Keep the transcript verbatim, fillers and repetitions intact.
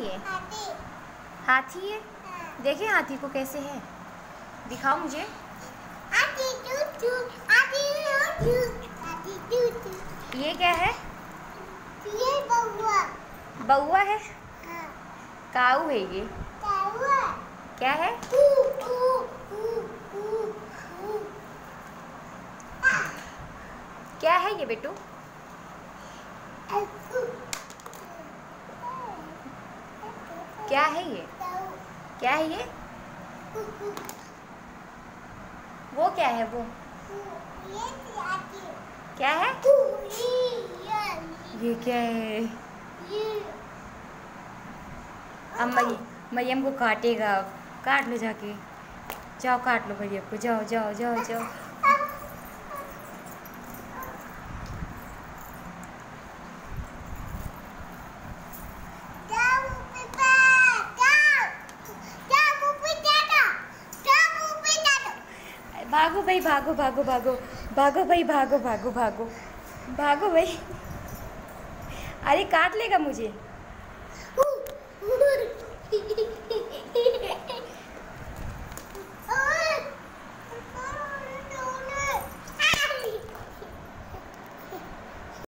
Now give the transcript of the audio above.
ये? हाथी। हाथी है? हाँ। देखिए हाथी को कैसे है, दिखाओ मुझे। हाथी टू टू, हाथी टू टू, हाथी टू टू। ये क्या है? ये बउआ। बउआ है? हाँ। काऊ है ये? काऊ। क्या है? ऊ ऊ ऊ ऊ ऊ। क्या है ये बेटू? क्या है ये? क्या है ये? वो क्या है वो? क्या है? ये क्या है? अब मरी मरियम को काटेगा, काट लो जाके, जाओ काट लो मरियम को, जाओ जाओ जाओ जाओ। भागो भाई, भागो भागो भागो भागो भाई, भागो भागो भागो भागो भाई। अरे काट लेगा मुझे।